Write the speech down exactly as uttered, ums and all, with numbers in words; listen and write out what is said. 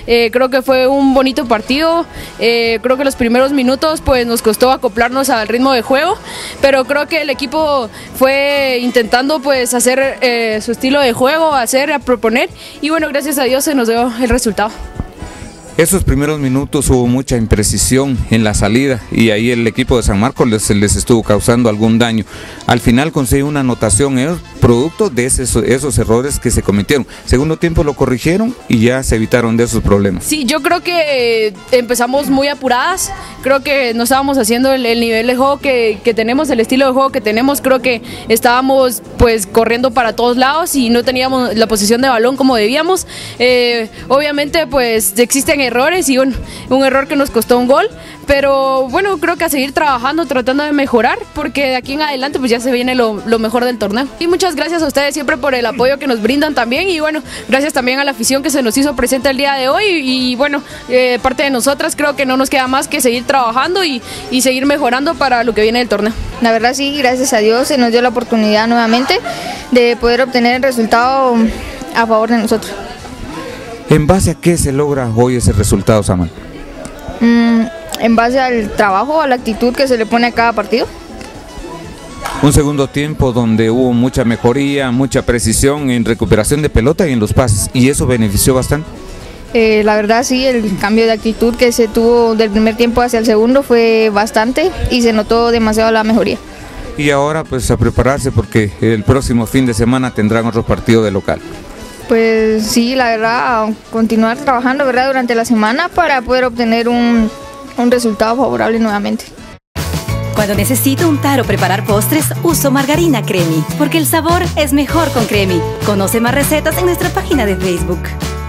Eh, creo que fue un bonito partido, eh, creo que los primeros minutos pues nos costó acoplarnos al ritmo de juego, pero creo que el equipo fue intentando pues hacer eh, su estilo de juego, hacer, a proponer, y bueno, gracias a Dios se nos dio el resultado. Esos primeros minutos hubo mucha imprecisión en la salida y ahí el equipo de San Marcos les, les estuvo causando algún daño. Al final consiguió una anotación, ellos, producto de esos, esos errores que se cometieron. Segundo tiempo lo corrigieron y ya se evitaron de esos problemas. Sí, yo creo que empezamos muy apuradas, creo que no estábamos haciendo el, el nivel de juego que, que tenemos, el estilo de juego que tenemos, creo que estábamos pues corriendo para todos lados y no teníamos la posición de balón como debíamos. Eh, obviamente pues existen errores y un, un error que nos costó un gol, pero bueno, creo que a seguir trabajando, tratando de mejorar, porque de aquí en adelante pues ya se viene lo, lo mejor del torneo. Y muchas gracias a ustedes siempre por el apoyo que nos brindan también, y bueno, gracias también a la afición que se nos hizo presente el día de hoy, y, y bueno, eh, parte de nosotras creo que no nos queda más que seguir trabajando y, y seguir mejorando para lo que viene del torneo. La verdad sí, gracias a Dios se nos dio la oportunidad nuevamente de poder obtener el resultado a favor de nosotros. ¿En base a qué se logra hoy ese resultado, Samuel? Mm, en base al trabajo, a la actitud que se le pone a cada partido. Un segundo tiempo donde hubo mucha mejoría, mucha precisión en recuperación de pelota y en los pases, y eso benefició bastante. Eh, la verdad sí, el cambio de actitud que se tuvo del primer tiempo hacia el segundo fue bastante y se notó demasiado la mejoría. Y ahora pues a prepararse porque el próximo fin de semana tendrán otro partido de local. Pues sí, la verdad, continuar trabajando, ¿verdad?, durante la semana para poder obtener un, un resultado favorable nuevamente. Cuando necesito untar o preparar postres, uso margarina Cremi, porque el sabor es mejor con Cremi. Conoce más recetas en nuestra página de Facebook.